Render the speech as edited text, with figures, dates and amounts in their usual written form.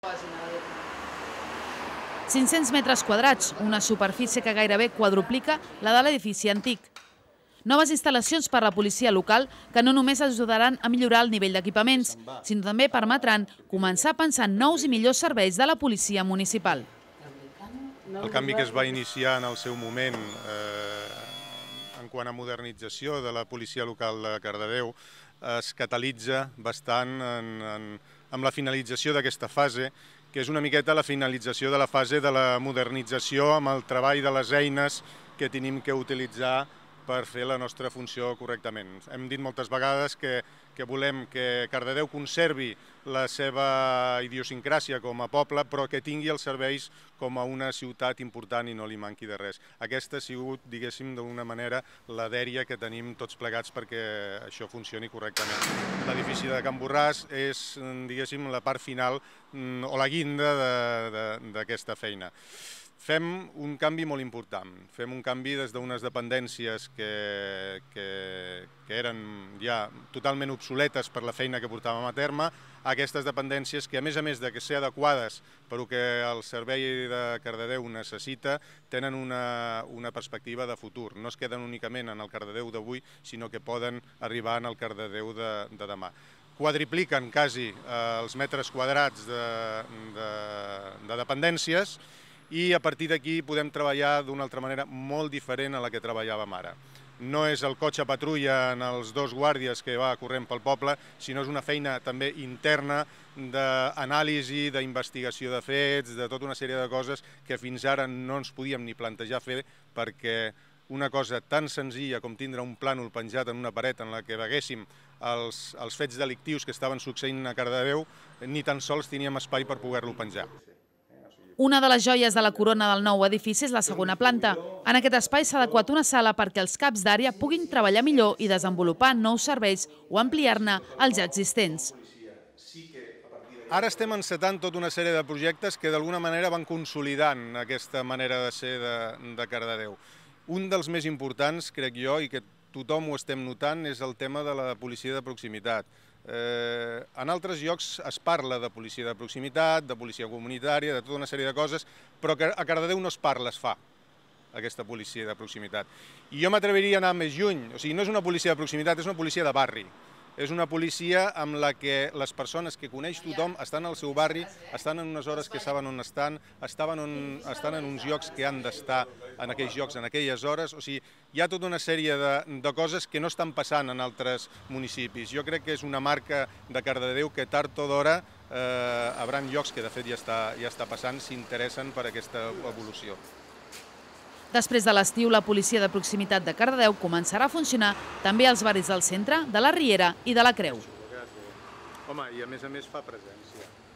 500 metres quadrats, una superfície que gairebé quadruplica la de l'edifici antic. Noves instal·lacions per a la policia local que no només ajudaran a millorar el nivell d'equipaments, sinó també permetran començar a pensar en nous i millors serveis de la policia municipal. El canvi que es va iniciar en el seu moment en quant a modernització de la policia local de Cardedeu es catalitza bastant amb la finalització d'aquesta fase, que és una miqueta la finalització de la fase de la modernització amb el treball de les eines que tenim que utilitzar per fer la nostra funció correctament. Hem dit moltes vegades que volem que Cardedeu conservi la seva idiosincràsia com a poble, però que tingui els serveis com a una ciutat important i no li manqui de res. Aquesta ha sigut, diguéssim, d'una manera, la dèria que tenim tots plegats perquè això funcioni correctament. L'edifici de Can Borràs és, diguéssim, la part final o la guinda d'aquesta feina. Fem un canvi molt important, fem un canvi des d'unes dependències que eren ja totalment obsoletes per la feina que portàvem a terme, a aquestes dependències que, a més de ser adequades per al que el servei de Cardedeu necessita, tenen una perspectiva de futur. No es queden únicament en el Cardedeu d'avui, sinó que poden arribar en el Cardedeu de demà. Quadripliquen quasi els metres quadrats de dependències, i a partir d'aquí podem treballar d'una altra manera molt diferent a la que treballàvem ara. No és el cotxe patrulla en els dos guàrdies que va corrent pel poble, sinó és una feina també interna d'anàlisi, d'investigació de fets, de tota una sèrie de coses que fins ara no ens podíem ni plantejar fer, perquè una cosa tan senzilla com tindre un plànol penjat en una paret en la que veguéssim els fets delictius que estaven succeint a Cardedeu, ni tan sols teníem espai per poder-lo penjar. Una de les joies de la corona del nou edifici és la segona planta. En aquest espai s'ha adequat una sala perquè els caps d'àrea puguin treballar millor i desenvolupar nous serveis o ampliar-ne els ja existents. Ara estem encetant tota una sèrie de projectes que d'alguna manera van consolidant aquesta manera de ser de Cardedeu. Un dels més importants, crec jo, i que tothom ho estem notant, és el tema de la policia de proximitat. En altres llocs es parla de policia de proximitat, de policia comunitària, de tota una sèrie de coses, però a Cardedeu no es parla, es fa aquesta policia de proximitat. I jo m'atreviria a anar més lluny, o sigui, no és una policia de proximitat, és una policia de barri. És una policia amb la que les persones que coneix tothom estan al seu barri, estan en unes hores que saben on estan, estan en uns llocs que han d'estar en aquells llocs, en aquelles hores. O sigui, hi ha tota una sèrie de coses que no estan passant en altres municipis. Jo crec que és una marca de Cardedeu que tard o d'hora haurà llocs que de fet ja està passant, s'interessen per aquesta evolució. Després de l'estiu, la policia de proximitat de Cardedeu començarà a funcionar també als barris del centre, de la Riera i de la Creu. Home, i a més fa presència.